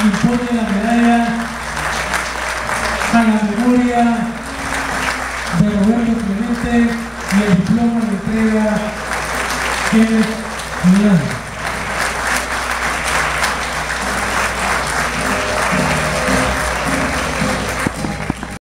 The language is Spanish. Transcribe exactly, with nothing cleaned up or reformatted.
impone la medalla a la memoria de Roberto Clemente y el diploma de entrega Kenneth Milán.